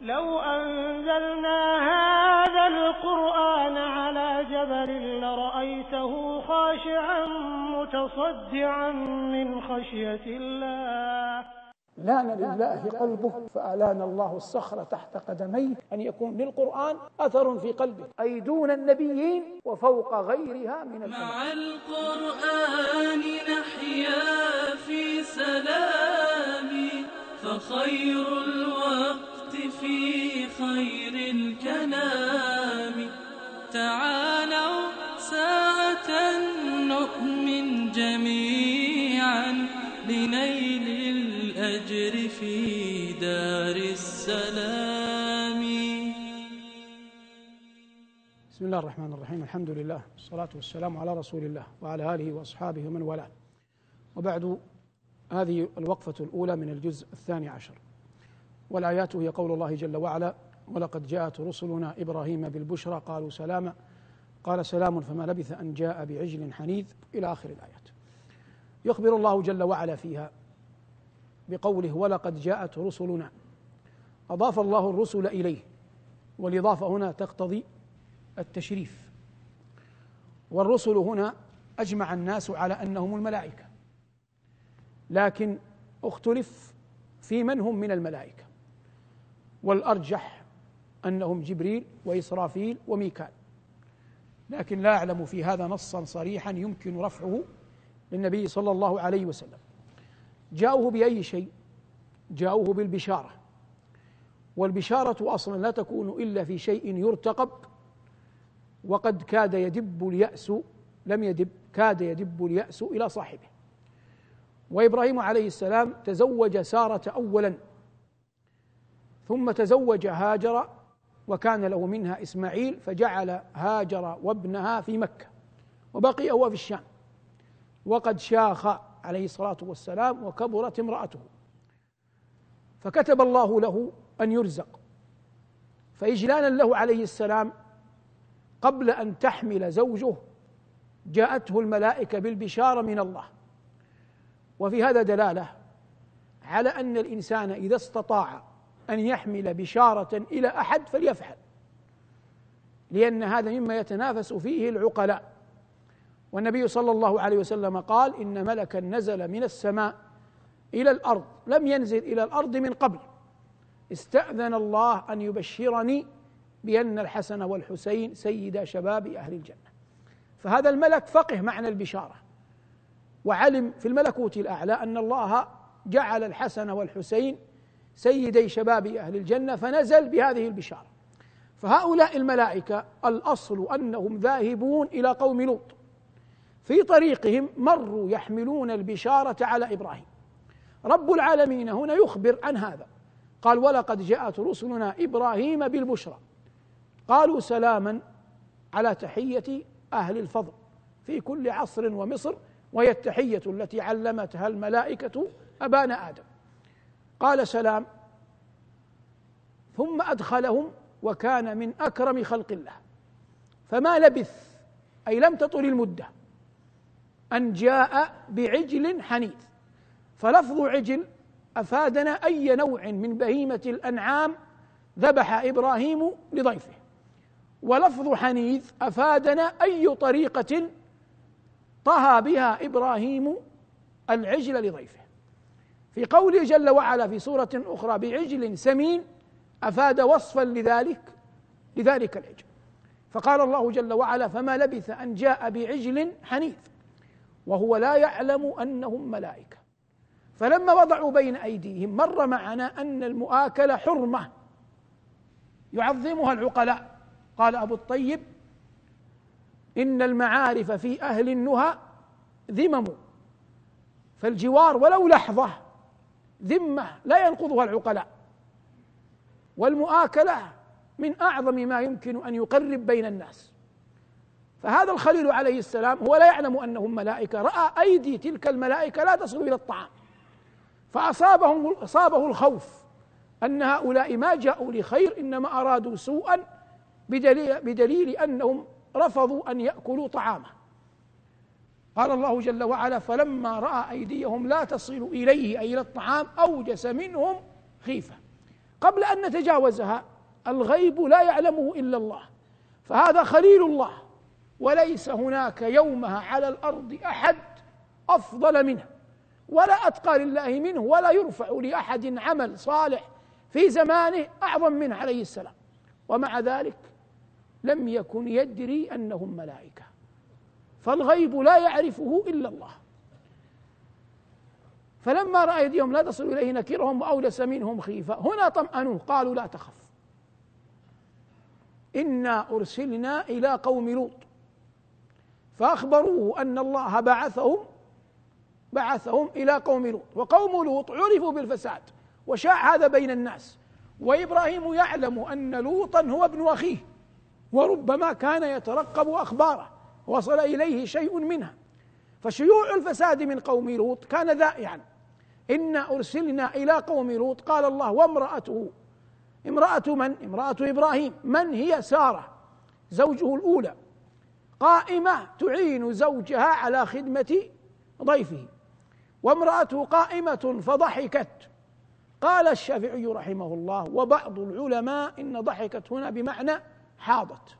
لو أنزلنا هذا القرآن على جبل لرأيته خاشعا متصدعا من خشية الله. لان لله قلبه فألان الله الصخر تحت قدميه أن يكون للقرآن أثر في قلبه، أي دون النبيين وفوق غيرها من الأمم. مع القرآن نحيا في سلام، فخير الوقت في خير الكلام. تعالوا ساعة نؤمن جميعا لنيل الأجر في دار السلام. بسم الله الرحمن الرحيم. الحمد لله والصلاة والسلام على رسول الله وعلى آله وأصحابه ومن والاه، وبعد. هذه الوقفة الأولى من الجزء 12، والآيات هي قول الله جل وعلا: ولقد جاءت رسلنا إبراهيم بالبشرى قالوا سلاما قال سلام فما لبث أن جاء بعجل حنيذ، إلى آخر الآيات. يخبر الله جل وعلا فيها بقوله ولقد جاءت رسلنا، أضاف الله الرسل إليه، والإضافة هنا تقتضي التشريف. والرسل هنا أجمع الناس على أنهم الملائكة، لكن اختلف في من هم من الملائكة، والأرجح أنهم جبريل وإسرافيل وميكال، لكن لا أعلم في هذا نصا صريحا يمكن رفعه للنبي صلى الله عليه وسلم. جاءوه بأي شيء؟ جاءوه بالبشارة، والبشارة أصلا لا تكون إلا في شيء يرتقب، وقد كاد يدب اليأس، لم يدب، كاد يدب اليأس إلى صاحبه. وإبراهيم عليه السلام تزوج سارة أولا، ثم تزوج هاجر، وكان له منها إسماعيل، فجعل هاجر وابنها في مكة، وبقي هو في الشام، وقد شاخ عليه الصلاة والسلام وكبرت امرأته، فكتب الله له أن يرزق. فإجلالا له عليه السلام قبل أن تحمل زوجه جاءته الملائكة بالبشارة من الله. وفي هذا دلالة على أن الإنسان إذا استطاع أن يحمل بشارة إلى أحد فليفعل، لأن هذا مما يتنافس فيه العقلاء. والنبي صلى الله عليه وسلم قال: إن ملكا نزل من السماء إلى الأرض لم ينزل إلى الأرض من قبل، استأذن الله أن يبشرني بأن الحسن والحسين سيدا شباب أهل الجنة. فهذا الملك فقه معنى البشارة، وعلم في الملكوت الأعلى أن الله جعل الحسن والحسين سيدي شباب أهل الجنة، فنزل بهذه البشارة. فهؤلاء الملائكة الأصل أنهم ذاهبون إلى قوم لوط، في طريقهم مروا يحملون البشارة على إبراهيم. رب العالمين هنا يخبر عن هذا، قال: ولقد جاءت رسلنا إبراهيم بالبشرى قالوا سلاما، على تحية أهل الفضل في كل عصر ومصر، وهي التحية التي علمتها الملائكة أبانا آدم. قال سلام، ثم أدخلهم، وكان من أكرم خلق الله. فما لبث، أي لم تطل المدة، أن جاء بعجل حنيذ. فلفظ عجل أفادنا أي نوع من بهيمة الأنعام ذبح إبراهيم لضيفه، ولفظ حنيذ أفادنا أي طريقة طهى بها إبراهيم العجل لضيفه. في قوله جل وعلا في سورة أخرى بعجل سمين أفاد وصفا لذلك العجل. فقال الله جل وعلا: فما لبث أن جاء بعجل حنيذ، وهو لا يعلم أنهم ملائكة. فلما وضعوا بين أيديهم مر معنا أن المؤاكلة حرمة يعظمها العقلاء. قال أبو الطيب: إن المعارف في أهل النهى ذمم، فالجوار ولو لحظة ذمة لا ينقضها العقلاء، والمؤاكلة من أعظم ما يمكن أن يقرب بين الناس. فهذا الخليل عليه السلام هو لا يعلم أنهم ملائكة، رأى أيدي تلك الملائكة لا تصل إلى الطعام، فأصابه الخوف أن هؤلاء ما جاءوا لخير، إنما أرادوا سوءا، بدليل أنهم رفضوا أن يأكلوا طعامه. قال الله جل وعلا: فلما رأى أيديهم لا تصل إليه، أي إلى الطعام، أوجس منهم خيفة. قبل أن نتجاوزها، الغيب لا يعلمه إلا الله، فهذا خليل الله، وليس هناك يومها على الأرض أحد أفضل منه ولا أتقى لله منه، ولا يرفع لأحد عمل صالح في زمانه أعظم منه عليه السلام، ومع ذلك لم يكن يدري أنهم ملائكة، فالغيب لا يعرفه إلا الله. فلما رأى أيديهم لا تصل إليه نكرهم وأوجس منهم خيفة، هنا طمأنوه قالوا لا تخف إنا أرسلنا إلى قوم لوط، فأخبروه أن الله بعثهم إلى قوم لوط، وقوم لوط عرفوا بالفساد وشاع هذا بين الناس، وإبراهيم يعلم أن لوطا هو ابن أخيه، وربما كان يترقب أخباره وصل إليه شيء منها، فشيوع الفساد من قوم لوط كان ذائعا. إنا أرسلنا إلى قوم لوط، قال الله وامرأته، امرأة من؟ امرأة إبراهيم، من هي؟ سارة زوجه الأولى، قائمة تعين زوجها على خدمة ضيفه، وامرأته قائمة فضحكت. قال الشافعي رحمه الله وبعض العلماء إن ضحكت هنا بمعنى حاضت.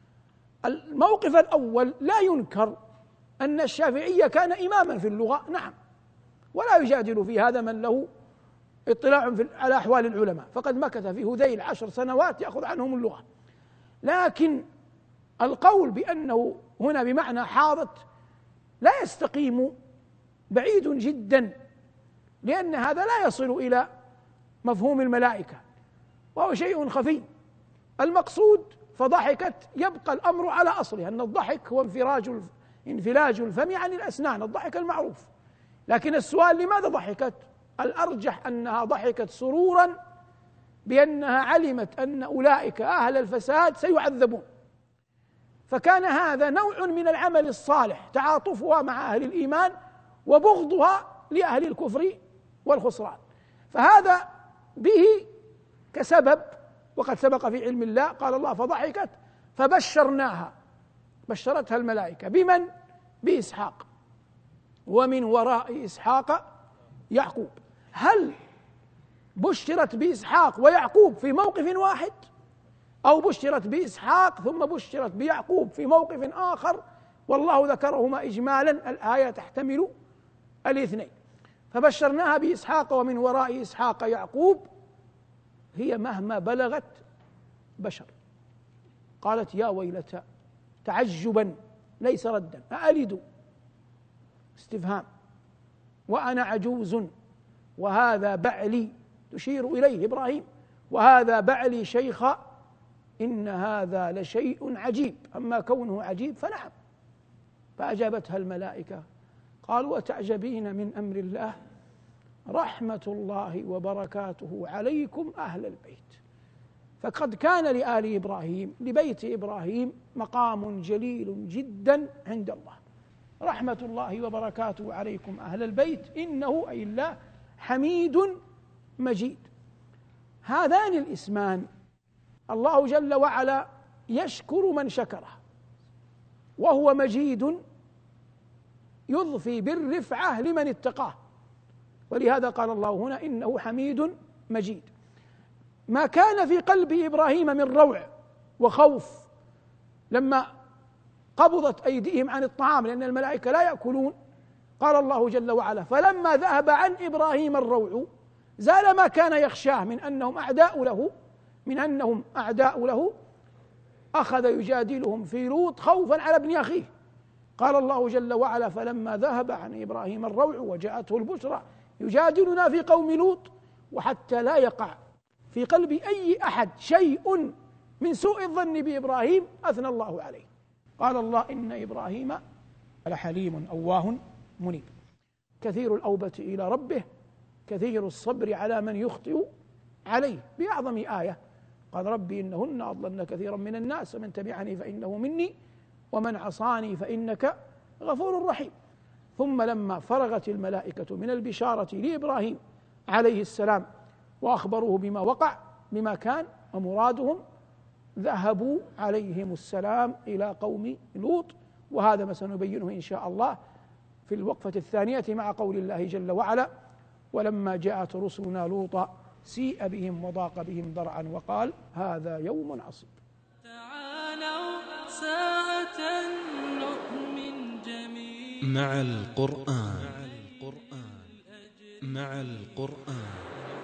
الموقف الأول لا ينكر أن الشافعي كان إماما في اللغة، نعم، ولا يجادل في هذا من له اطلاع على أحوال العلماء، فقد مكث في هذيل 10 سنوات يأخذ عنهم اللغة، لكن القول بأنه هنا بمعنى حاضت لا يستقيم، بعيد جدا، لأن هذا لا يصل إلى مفهوم الملائكة، وهو شيء خفي. المقصود فضحكت، يبقى الأمر على أصله، أن الضحك هو انفلاج الفم عن الأسنان، الضحك المعروف، لكن السؤال لماذا ضحكت؟ الأرجح أنها ضحكت سرورا بأنها علمت أن أولئك أهل الفساد سيعذبون، فكان هذا نوع من العمل الصالح، تعاطفها مع أهل الإيمان وبغضها لأهل الكفر والخسران، فهذا به كسبب. وقد سبق في علم الله قال الله فضحكت فبشرناها، بشرتها الملائكة بمن؟ بإسحاق، ومن وراء إسحاق يعقوب. هل بشرت بإسحاق ويعقوب في موقف واحد، أو بشرت بإسحاق ثم بشرت بيعقوب في موقف آخر؟ والله ذكرهما إجمالا، الآية تحتمل الاثنين. فبشرناها بإسحاق ومن وراء إسحاق يعقوب، هي مهما بلغت بشر. قالت يا ويلتى، تعجبا ليس ردا، أألد؟ استفهام، وأنا عجوز وهذا بعلي، تشير إليه إبراهيم، وهذا بعلي شيخا، إن هذا لشيء عجيب، أما كونه عجيب فنعم. فأجابتها الملائكة قالوا وتعجبين من أمر الله، رحمة الله وبركاته عليكم أهل البيت. فقد كان لآل إبراهيم، لبيت إبراهيم، مقام جليل جدا عند الله، رحمة الله وبركاته عليكم أهل البيت، إنه أي الله حميد مجيد. هذان الاسمان الله جل وعلا يشكر من شكره، وهو مجيد يضفي بالرفعة لمن اتقاه، ولهذا قال الله هنا إنه حميد مجيد. ما كان في قلب إبراهيم من روع وخوف لما قبضت أيديهم عن الطعام، لأن الملائكة لا يأكلون، قال الله جل وعلا فلما ذهب عن إبراهيم الروع زال ما كان يخشاه من أنهم أعداء له، أخذ يجادلهم في لوط خوفا على ابن أخيه. قال الله جل وعلا فلما ذهب عن إبراهيم الروع وجاءته البشرى يجادلنا في قوم لوط، وحتى لا يقع في قلب أي أحد شيء من سوء الظن بإبراهيم أثنى الله عليه. قال الله إن إبراهيم لحليم أواه منيب، كثير الأوبة إلى ربه، كثير الصبر على من يخطئ عليه، بأعظم آية قال ربي إنهن أضللن كثيرا من الناس ومن تبعني فإنه مني ومن عصاني فإنك غفور رحيم. ثم لما فرغت الملائكة من البشارة لإبراهيم عليه السلام وأخبروه بما وقع بما كان ومرادهم، ذهبوا عليهم السلام إلى قوم لوط، وهذا ما سنبينه إن شاء الله في الوقفة الثانية مع قول الله جل وعلا ولما جاءت رسلنا لوطا سيء بهم وضاق بهم ذرعا وقال هذا يوم عصيب. تعالوا ساعة نؤمن جميعا مع القرآن. مع القرآن.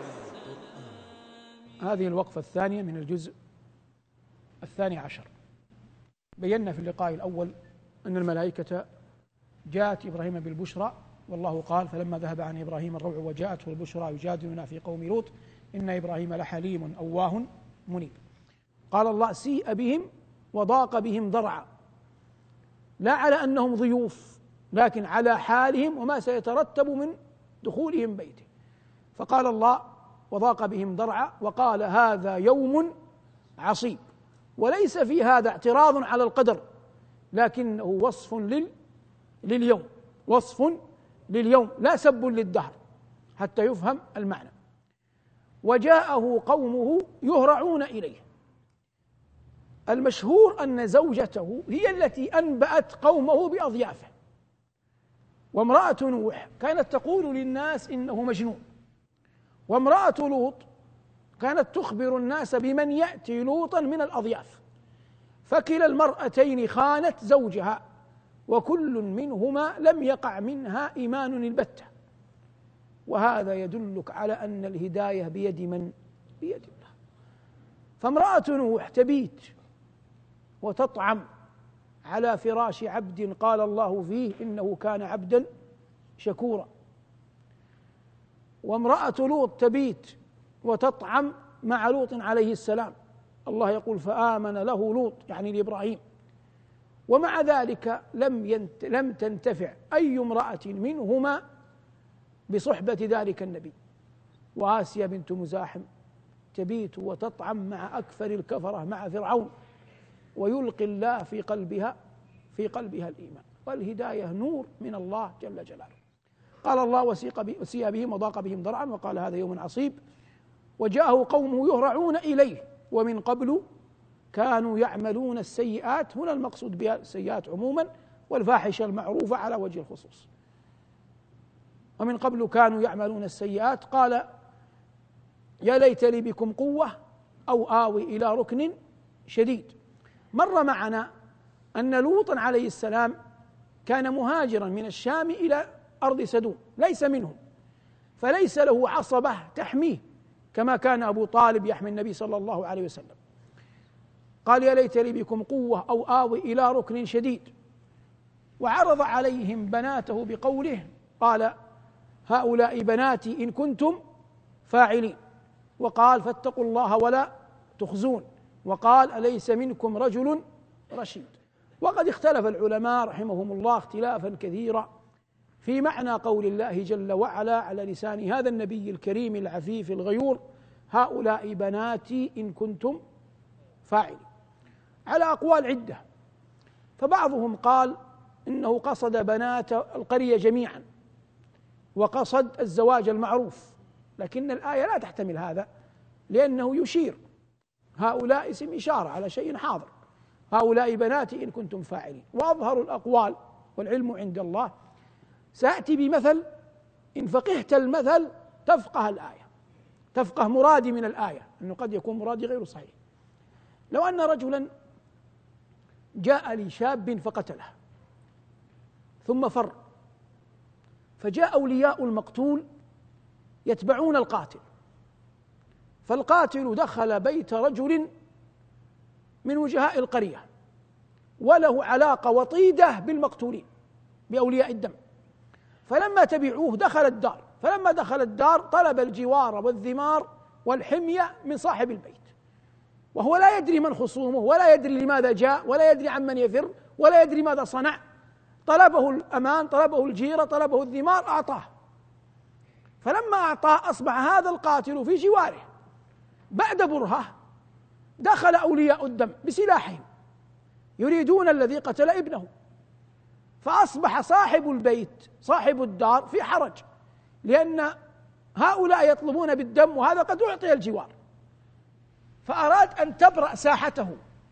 هذه الوقفة الثانية من الجزء 12. بينا في اللقاء الأول أن الملائكة جاءت إبراهيم بالبشرى، والله قال فلما ذهب عن إبراهيم الروع وجاءته البشرى يجادلنا في قوم لوط إن إبراهيم لحليم أواه منيب. قال الله سيء بهم وضاق بهم ذرعا، لا على أنهم ضيوف لكن على حالهم وما سيترتب من دخولهم بيته. فقال الله وضاق بهم ذرعا وقال هذا يوم عصيب، وليس في هذا اعتراض على القدر لكنه وصف لليوم، وصف لليوم لا سب للدهر حتى يفهم المعنى. وجاءه قومه يهرعون إليه. المشهور أن زوجته هي التي أنبأت قومه بأضيافه، وامرأة نوح كانت تقول للناس إنه مجنون، وامرأة لوط كانت تخبر الناس بمن يأتي لوطا من الأضياف، فكلا المرأتين خانت زوجها وكل منهما لم يقع منها إيمان البتة. وهذا يدلك على أن الهداية بيد من؟ بيد الله. فامرأة نوح تبيت وتطعم على فراش عبد قال الله فيه إنه كان عبدا شكورا، وامرأة لوط تبيت وتطعم مع لوط عليه السلام، الله يقول فآمن له لوط يعني لإبراهيم، ومع ذلك لم تنتفع أي امرأة منهما بصحبة ذلك النبي. وآسيا بنت مزاحم تبيت وتطعم مع أكثر الكفرة مع فرعون، ويلقي الله في قلبها الإيمان. والهداية نور من الله جل جلاله. قال الله وسيء بهم وضاق بهم ذرعا وقال هذا يوم عصيب. وجاءه قومه يهرعون إليه ومن قبل كانوا يعملون السيئات، هنا المقصود بها السيئات عموما والفاحشة المعروفة على وجه الخصوص. ومن قبل كانوا يعملون السيئات قال يا ليت لي بكم قوة أو آوي إلى ركن شديد. مر معنا أن لوطا عليه السلام كان مهاجرا من الشام إلى أرض سدوم، ليس منهم، فليس له عصبة تحميه كما كان أبو طالب يحمي النبي صلى الله عليه وسلم. قال يا ليت لي بكم قوة أو آوي إلى ركن شديد. وعرض عليهم بناته بقوله قال هؤلاء بناتي إن كنتم فاعلين، وقال فاتقوا الله ولا تخزون، وقال أليس منكم رجل رشيد. وقد اختلف العلماء رحمهم الله اختلافا كثيرا في معنى قول الله جل وعلا على لسان هذا النبي الكريم العفيف الغيور هؤلاء بناتي إن كنتم فاعلين، على أقوال عدة. فبعضهم قال إنه قصد بنات القرية جميعا وقصد الزواج المعروف، لكن الآية لا تحتمل هذا لأنه يشير، هؤلاء اسم إشارة على شيء حاضر، هؤلاء بناتي إن كنتم فاعلين. وأظهر الأقوال والعلم عند الله. سأتي بمثل إن فقهت المثل تفقه الآية، تفقه مرادي من الآية، أنه قد يكون مرادي غير صحيح. لو أن رجلا جاء لشاب فقتله ثم فر، فجاء أولياء المقتول يتبعون القاتل، فالقاتل دخل بيت رجل من وجهاء القرية وله علاقة وطيدة بالمقتولين بأولياء الدم، فلما تبعوه دخل الدار، فلما دخل الدار طلب الجوار والذمار والحمية من صاحب البيت، وهو لا يدري من خصومه ولا يدري لماذا جاء ولا يدري عمن يفر ولا يدري ماذا صنع. طلبه الأمان، طلبه الجيرة، طلبه الذمار، أعطاه. فلما أعطاه أصبح هذا القاتل في جواره. بعد برهة دخل أولياء الدم بسلاحهم يريدون الذي قتل ابنه، فأصبح صاحب البيت صاحب الدار في حرج، لأن هؤلاء يطلبون بالدم وهذا قد أعطي الجوار، فأراد أن تبرأ ساحته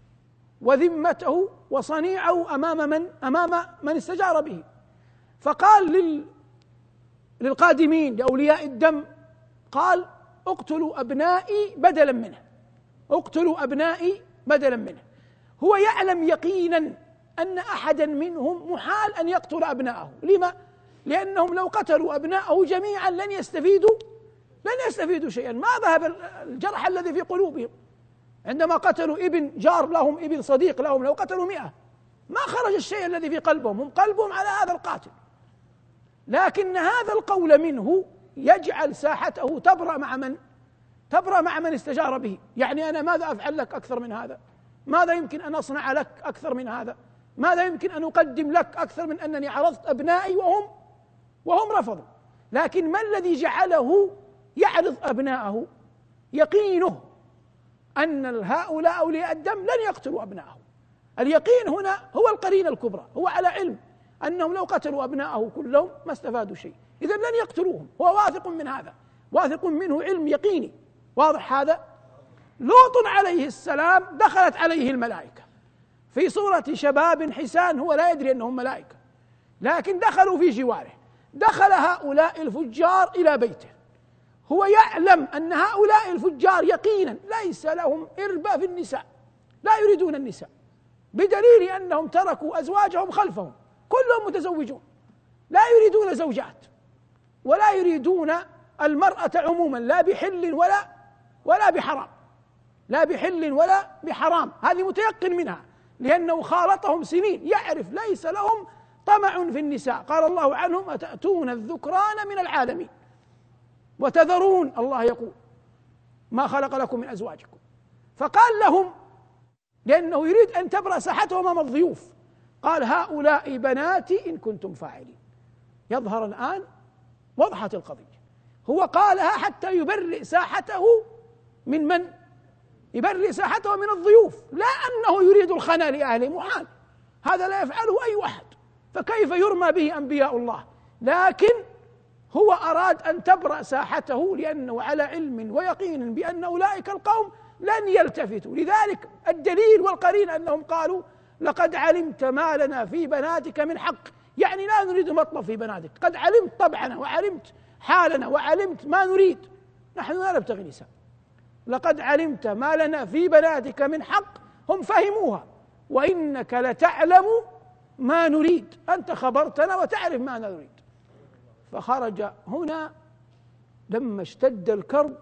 وذمته وصنيعه أمام من استجار به. فقال للقادمين لأولياء الدم، قال اقتلوا أبنائي بدلا منه، اقتلوا أبنائي بدلا منه. هو يعلم يقينا أن أحدا منهم محال أن يقتل أبنائه. لما؟ لأنهم لو قتلوا أبنائه جميعا لن يستفيدوا شيئا. ما ذهب الجرح الذي في قلوبهم عندما قتلوا ابن جار لهم، ابن صديق لهم، لو قتلوا 100 ما خرج الشيء الذي في قلبهم، هم قلبهم على هذا القاتل. لكن هذا القول منه يجعل ساحته تبرأ مع من؟ تبرأ مع من استجار به. يعني أنا ماذا أفعل لك أكثر من هذا؟ ماذا يمكن أن أصنع لك أكثر من هذا؟ ماذا يمكن أن أقدم لك أكثر من أنني عرضت أبنائي وهم رفضوا؟ لكن ما الذي جعله يعرض أبنائه؟ يقينه أن هؤلاء أولياء الدم لن يقتلوا أبنائه. اليقين هنا هو القرينة الكبرى، هو على علم أنهم لو قتلوا أبنائه كلهم ما استفادوا شيء، إذن لن يقتلوهم. هو واثق من هذا، واثق منه علم يقيني. واضح هذا؟ لوط عليه السلام دخلت عليه الملائكة في صورة شباب حسان، هو لا يدري أنهم ملائكة، لكن دخلوا في جواره. دخل هؤلاء الفجار إلى بيته، هو يعلم أن هؤلاء الفجار يقينا ليس لهم إربة في النساء، لا يريدون النساء، بدليل أنهم تركوا أزواجهم خلفهم، كلهم متزوجون، لا يريدون زوجات ولا يريدون المرأة عموما، لا بحل ولا بحرام، لا بحل ولا بحرام. هذه متيقن منها لأنه خالطهم سنين، يعرف ليس لهم طمع في النساء. قال الله عنهم: أتأتون الذكران من العالمين وتذرون، الله يقول، ما خلق لكم من أزواجكم. فقال لهم لأنه يريد أن تبرأ ساحتهم أمام الضيوف، قال: هؤلاء بناتي إن كنتم فاعلين. يظهر الآن وضحت القضية. هو قالها حتى يبرئ ساحته من يبرئ ساحته من الضيوف، لا أنه يريد الخنا لأهله، محال، هذا لا يفعله أي أحد، فكيف يرمى به أنبياء الله؟ لكن هو أراد أن تبرأ ساحته لأنه على علم ويقين بأن أولئك القوم لن يلتفتوا. لذلك الدليل والقرين أنهم قالوا: لقد علمت ما لنا في بناتك من حق، يعني لا نريد مطلب في بناتك، قد علمت طبعنا وعلمت حالنا وعلمت ما نريد، نحن لا نبتغي نساء، لقد علمت ما لنا في بناتك من حق. هم فهموها: وإنك لتعلم ما نريد، أنت خبرتنا وتعرف ما نريد. فخرج هنا لما اشتد الكرب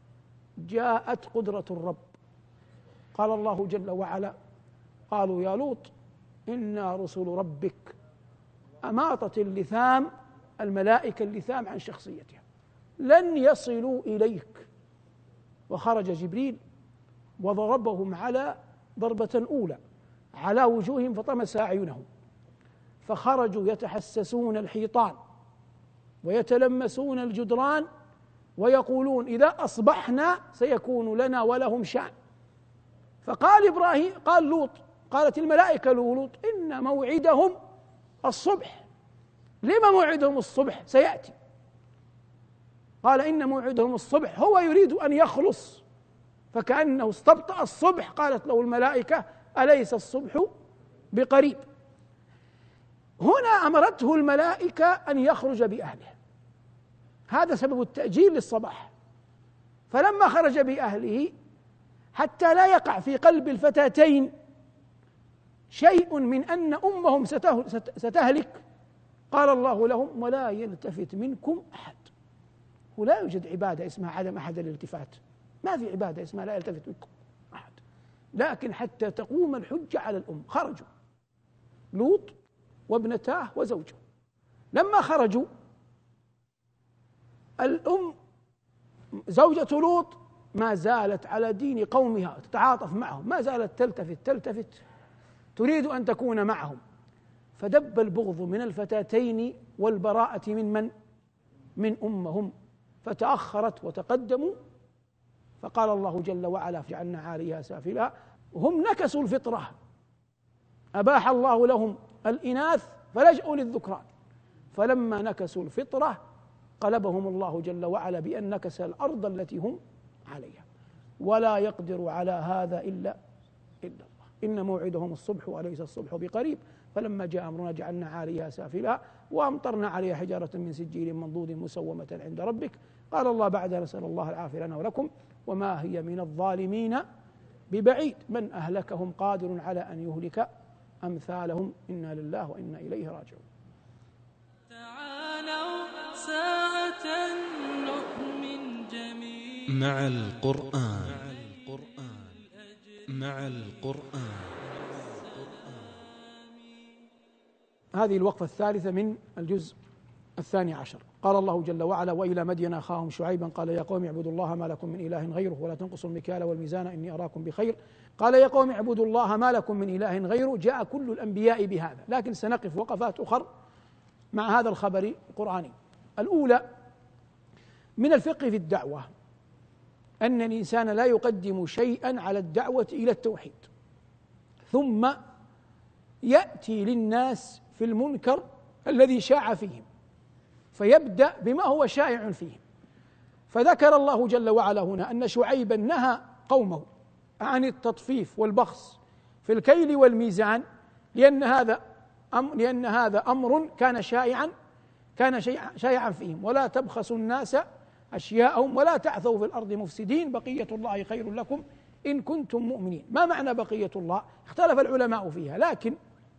جاءت قدرة الرب. قال الله جل وعلا: قالوا يا لوط إنا رسل ربك. أماطت اللثام، الملائكة اللثام عن شخصيتها، لن يصلوا إليك. وخرج جبريل وضربهم على ضربة أولى على وجوههم فطمس أعينهم، فخرجوا يتحسسون الحيطان ويتلمسون الجدران ويقولون: إذا أصبحنا سيكون لنا ولهم شأن. فقال إبراهيم، قال لوط، قالت الملائكة لوط: إن موعدهم الصبح. لما موعدهم الصبح؟ سيأتي. قال: إن موعدهم الصبح، هو يريد أن يخلص، فكأنه استبطأ الصبح. قالت له الملائكة: أليس الصبح بقريب؟ هنا أمرته الملائكة أن يخرج بأهله، هذا سبب التأجيل للصباح. فلما خرج بأهله حتى لا يقع في قلب الفتاتين شيء من أن أمهم ستهلك، قال الله لهم: ولا يلتفت منكم أحد. ولا يوجد عبادة اسمها عدم أحد الالتفات، ما في عبادة اسمها لا يلتفت منكم أحد، لكن حتى تقوم الحجة على الأم. خرجوا لوط وابنتاه وزوجه. لما خرجوا الأم زوجة لوط ما زالت على دين قومها، تتعاطف معهم، ما زالت تلتفت تريد أن تكون معهم. فدب البغض من الفتاتين والبراءة من أمهم، فتأخرت وتقدموا. فقال الله جل وعلا: جعلنا عاليها سافلها. هم نكسوا الفطرة، أباح الله لهم الإناث فلجأوا للذكران، فلما نكسوا الفطرة قلبهم الله جل وعلا بأن نكس الأرض التي هم عليها، ولا يقدر على هذا إلا الله. إن موعدهم الصبح وليس الصبح بقريب فلما جاء أمرنا جعلنا عاليها سافلها وأمطرنا عليها حجارة من سجيل منضود مسومة عند ربك. قال الله بعدها نسأل الله العافية لنا ولكم وما هي من الظالمين ببعيد من أهلكهم قادر على أن يهلك أمثالهم إنا لله وإنا إليه راجعون. تعالوا ساعة نؤمن جميعا مع القرآن مع القرآن. هذه الوقفة الثالثة من الجزء 12. قال الله جل وعلا وإلى مدين أخاهم شعيبا قال يا قوم اعبدوا الله ما لكم من إله غيره ولا تنقصوا المكيال والميزان إني أراكم بخير. قال يا قوم اعبدوا الله ما لكم من إله غيره. جاء كل الأنبياء بهذا، لكن سنقف وقفات أخر مع هذا الخبر القرآني. الأولى من الفقه في الدعوة أن الإنسان لا يقدم شيئا على الدعوة إلى التوحيد ثم يأتي للناس في المنكر الذي شاع فيهم فيبدأ بما هو شائع فيهم. فذكر الله جل وعلا هنا أن شعيبا نهى قومه عن التطفيف والبخس في الكيل والميزان لأن هذا أمر كان شائعا فيهم. ولا تبخسوا الناس أشياءهم ولا تعثوا في الأرض مفسدين بقية الله خير لكم إن كنتم مؤمنين. ما معنى بقية الله؟ اختلف العلماء فيها، لكن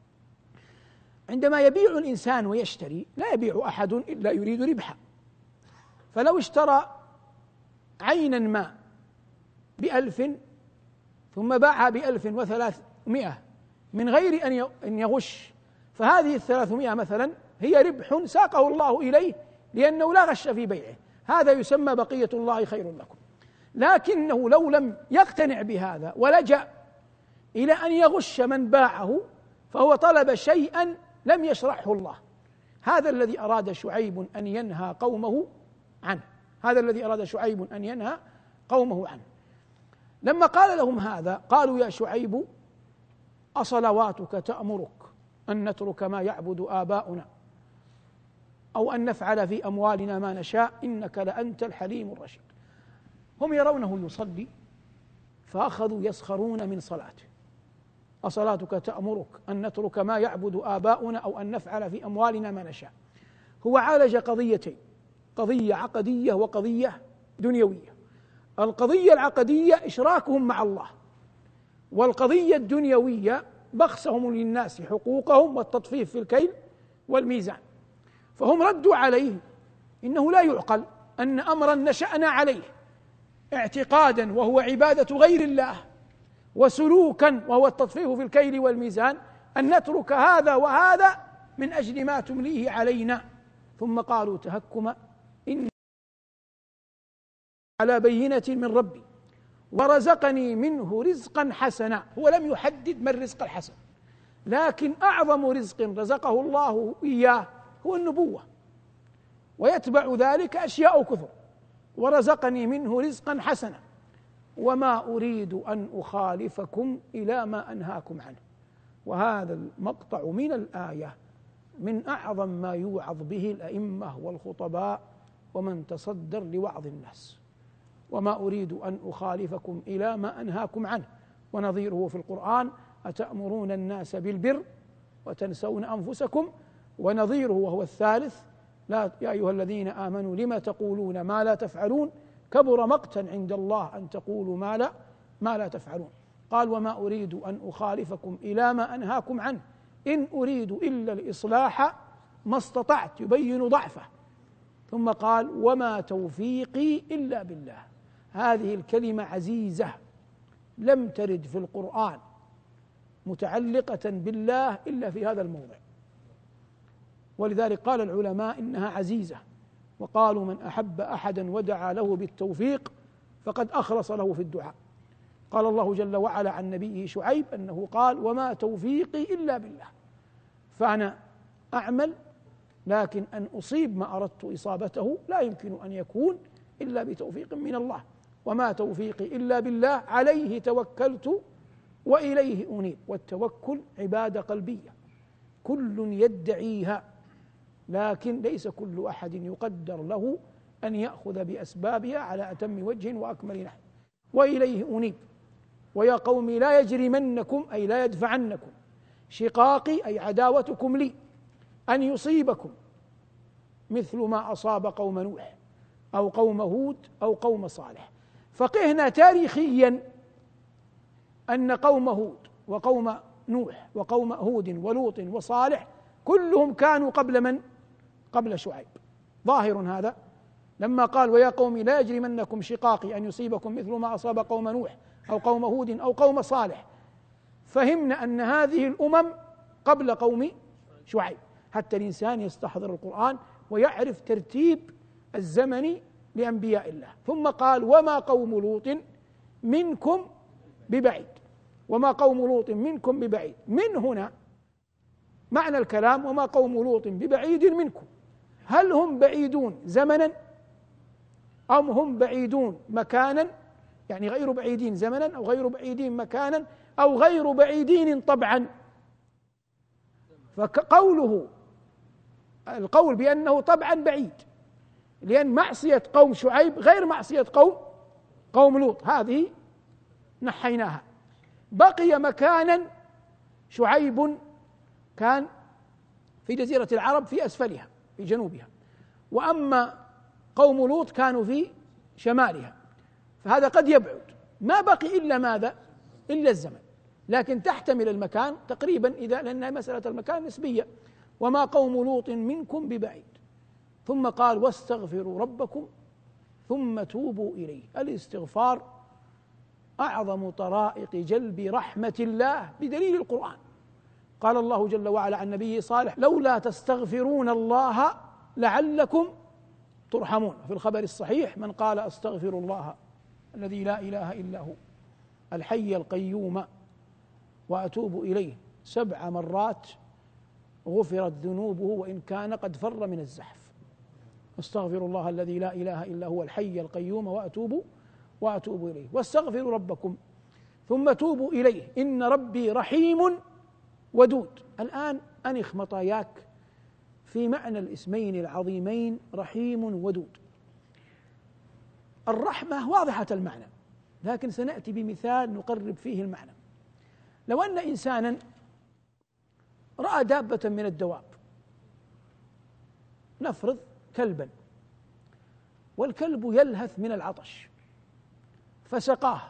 عندما يبيع الإنسان ويشتري لا يبيع أحد إلا يريد ربحا، فلو اشترى عينا ما ب1000 ثم باعها ب1300 من غير أن يغش، فهذه 300 مثلا هي ربح ساقه الله إليه لأنه لا غش في بيعه، هذا يسمى بقية الله خير لكم. لكنه لو لم يقتنع بهذا ولجأ إلى أن يغش من باعه فهو طلب شيئا لم يشرحه الله. هذا الذي أراد شعيب أن ينهى قومه عنه. لما قال لهم هذا قالوا يا شعيب أصلواتك تأمرك أن نترك ما يعبد آباؤنا أو أن نفعل في أموالنا ما نشاء إنك لأنت الحليم الرشيد. هم يرونه يصلي فأخذوا يسخرون من صلاته. أصلاتك تأمرك أن نترك ما يعبد آباؤنا أو أن نفعل في أموالنا ما نشاء. هو عالج قضيتين، قضية عقدية وقضية دنيوية. القضية العقدية إشراكهم مع الله، والقضية الدنيوية بخسهم للناس حقوقهم والتطفيف في الكيل والميزان. فهم ردوا عليه إنه لا يعقل أن أمرا نشأنا عليه اعتقادا وهو عبادة غير الله وسلوكا وهو التطفيف في الكيل والميزان أن نترك هذا وهذا من أجل ما تمليه علينا. ثم قالوا تهكما إن على بينة من ربي ورزقني منه رزقا حسنا. هو لم يحدد ما الرزق الحسن، لكن أعظم رزق رزقه الله إياه هو النبوة، ويتبع ذلك أشياء كثر. ورزقني منه رزقا حسنا وما أريد أن أخالفكم إلى ما أنهاكم عنه. وهذا المقطع من الآية من أعظم ما يوعظ به الأئمة والخطباء ومن تصدر لوعظ الناس. وما أريد أن أخالفكم إلى ما أنهاكم عنه. ونظيره في القرآن أتأمرون الناس بالبر وتنسون أنفسكم. ونظيره وهو الثالث لا يا أيها الذين آمنوا لما تقولون ما لا تفعلون كبر مقتا عند الله أن تقولوا ما لا تفعلون. قال وما أريد أن أخالفكم إلى ما أنهاكم عنه إن أريد إلا الإصلاح ما استطعت، يبين ضعفه. ثم قال وما توفيقي إلا بالله. هذه الكلمة عزيزة لم ترد في القرآن متعلقة بالله إلا في هذا الموضع، ولذلك قال العلماء إنها عزيزة. وقالوا من أحب أحدا ودعا له بالتوفيق فقد أخلص له في الدعاء. قال الله جل وعلا عن نبيه شعيب أنه قال وما توفيقي إلا بالله. فأنا أعمل لكن أن أصيب ما أردت إصابته لا يمكن أن يكون إلا بتوفيق من الله. وما توفيقي إلا بالله عليه توكلت وإليه أنيب. والتوكل عبادة قلبية كل يدعيها، لكن ليس كل أحد يقدر له أن يأخذ بأسبابها على أتم وجه وأكمل نحو. وإليه أنيب ويا قوم لا يجرمنكم أي لا يدفعنكم شقاقي أي عداوتكم لي أن يصيبكم مثل ما أصاب قوم نوح أو قوم هود أو قوم صالح. فقهنا تاريخيا أن قوم هود وقوم نوح وقوم هود ولوط وصالح كلهم كانوا قبل من؟ قبل شعيب. ظاهر هذا لما قال ويا قوم لا يجرمنكم شقاقي أن يصيبكم مثل ما أصاب قوم نوح أو قوم هود أو قوم صالح، فهمنا أن هذه الأمم قبل قوم شعيب، حتى الإنسان يستحضر القرآن ويعرف ترتيب الزمن لأنبياء الله. ثم قال وما قوم لوط منكم ببعيد، وما قوم لوط منكم ببعيد. من هنا معنى الكلام وما قوم لوط ببعيد منكم، هل هم بعيدون زمنا أم هم بعيدون مكانا؟ يعني غير بعيدين زمنا أو غير بعيدين مكانا أو غير بعيدين طبعا. فقوله القول بأنه طبعا بعيد، لأن معصية قوم شعيب غير معصية قوم لوط، هذه نحيناها. بقي مكانا شعيب كان في جزيرة العرب في أسفلها في جنوبها، وأما قوم لوط كانوا في شمالها، فهذا قد يبعد، ما بقي إلا ماذا؟ إلا الزمن، لكن تحتمل المكان تقريبا إذا لأن مسألة المكان نسبية. وما قوم لوط منكم ببعيد. ثم قال واستغفروا ربكم ثم توبوا إليه. الاستغفار أعظم طرائق جلب رحمة الله بدليل القرآن. قال الله جل وعلا عن نبيه صالح لولا تستغفرون الله لعلكم ترحمون. في الخبر الصحيح من قال أستغفر الله الذي لا إله إلا هو الحي القيوم وأتوب إليه 7 مرات غفرت ذنوبه وإن كان قد فر من الزحف. استغفر الله الذي لا إله إلا هو الحي القيوم وأتوب إليه. واستغفروا ربكم ثم توبوا إليه إن ربي رحيم ودود. الآن أنخ مطاياك في معنى الاسمين العظيمين رحيم ودود. الرحمة واضحة المعنى، لكن سنأتي بمثال نقرب فيه المعنى. لو أن إنسانا رأى دابة من الدواب، نفرض كلبا، والكلب يلهث من العطش فسقاه،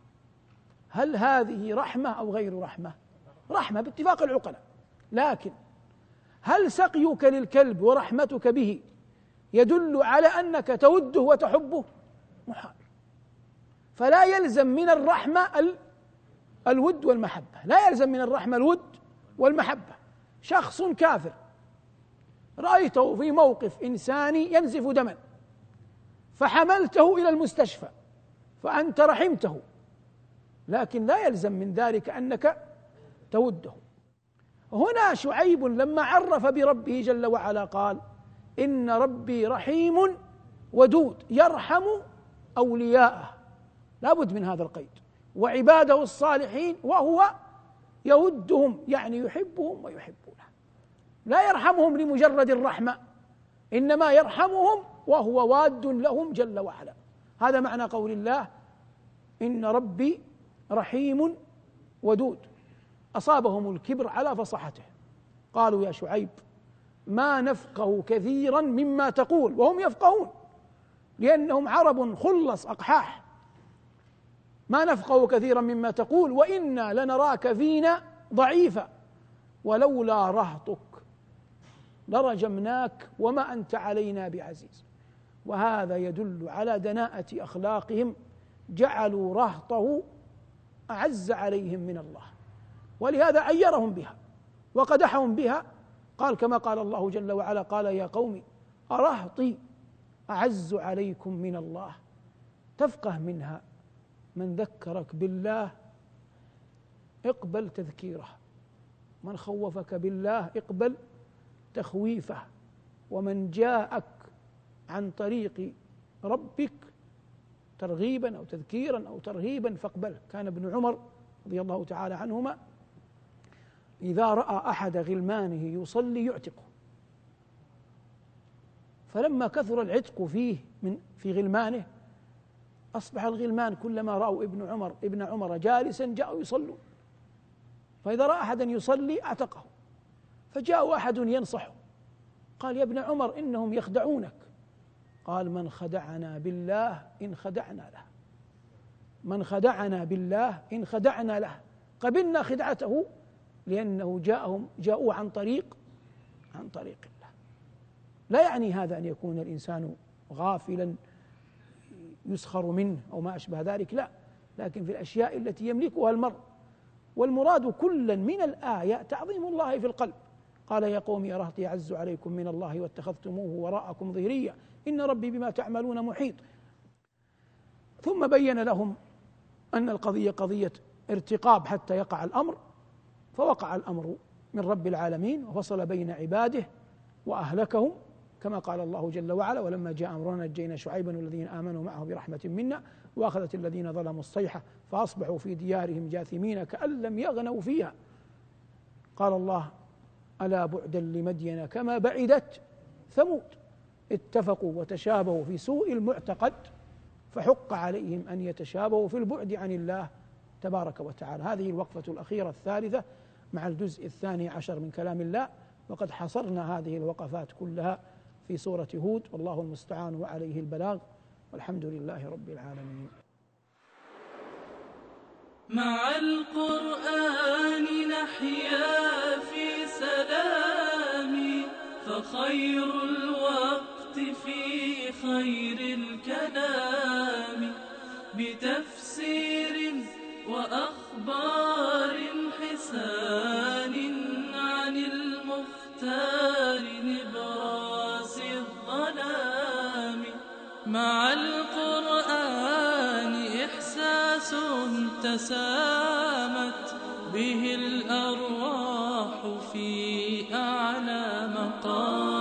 هل هذه رحمة أو غير رحمة؟ رحمة باتفاق العقلاء. لكن هل سقيك للكلب ورحمتك به يدل على أنك توده وتحبه؟ محال. فلا يلزم من الرحمة الود والمحبة، لا يلزم من الرحمة الود والمحبة. شخص كافر رأيته في موقف إنساني ينزف دما فحملته إلى المستشفى فأنت رحمته، لكن لا يلزم من ذلك أنك توده. هنا شعيب لما عرف بربه جل وعلا قال إن ربي رحيم ودود يرحم أولياءه، لا بد من هذا القيد، وعباده الصالحين وهو يودهم، يعني يحبهم ويحبونه. لا يرحمهم لمجرد الرحمة، إنما يرحمهم وهو واد لهم جل وعلا. هذا معنى قول الله إن ربي رحيم ودود. أصابهم الكبر على فصحته، قالوا يا شعيب ما نفقه كثيرا مما تقول، وهم يفقهون لأنهم عرب خلص أقحاح. ما نفقه كثيرا مما تقول وإنا لنراك فينا ضعيفا ولولا رهطك لرجمناك وما أنت علينا بعزيز. وهذا يدل على دناءة أخلاقهم، جعلوا رهطه أعز عليهم من الله، ولهذا عيرهم بها وقدحهم بها. قال كما قال الله جل وعلا قال يا قوم أرهطي أعز عليكم من الله. تفقه منها من ذكرك بالله اقبل تذكيره، من خوفك بالله اقبل تخويفه، ومن جاءك عن طريق ربك ترغيبا أو تذكيرا أو ترهيبا فاقبله. كان ابن عمر رضي الله تعالى عنهما إذا رأى أحد غلمانه يصلي يعتقه، فلما كثر العتق فيه في غلمانه أصبح الغلمان كلما رأوا ابن عمر جالسا جاءوا يصلون، فإذا رأى أحدا يصلي أعتقه، فجاء أحد ينصحه قال: يا ابن عمر إنهم يخدعونك. قال: من خدعنا بالله إن خدعنا له، من خدعنا بالله إن خدعنا له. قبلنا خدعته لأنه جاءوا عن طريق الله. لا يعني هذا أن يكون الإنسان غافلا يسخر منه أو ما أشبه ذلك، لا، لكن في الأشياء التي يملكها المرء. والمراد كلا من الآية تعظيم الله في القلب. قال: يا قوم يا رهطي أعز عليكم من الله واتخذتموه وراءكم ظهريا إن ربي بما تعملون محيط. ثم بين لهم أن القضية قضية ارتقاب حتى يقع الأمر، فوقع الأمر من رب العالمين وفصل بين عباده وأهلكهم، كما قال الله جل وعلا: ولما جاء أمرنا نجينا شعيبا والذين آمنوا معه برحمة منا وأخذت الذين ظلموا الصيحة فأصبحوا في ديارهم جاثمين كأن لم يغنوا فيها. قال الله: ألا بعدا لمدين كما بعدت ثمود. اتفقوا وتشابهوا في سوء المعتقد، فحق عليهم أن يتشابهوا في البعد عن الله تبارك وتعالى. هذه الوقفة الأخيرة الثالثة مع الجزء 12 من كلام الله، وقد حصرنا هذه الوقفات كلها في سورة هود، والله المستعان وعليه البلاغ، والحمد لله رب العالمين. مع القرآن نحيا في سلام، فخير الوقت في خير الكلام، بتفسير وأخبار حسان عن المختار نبراس الظلام. مع القرآن إحساس تسامت به الأرواح في أعلى مقام.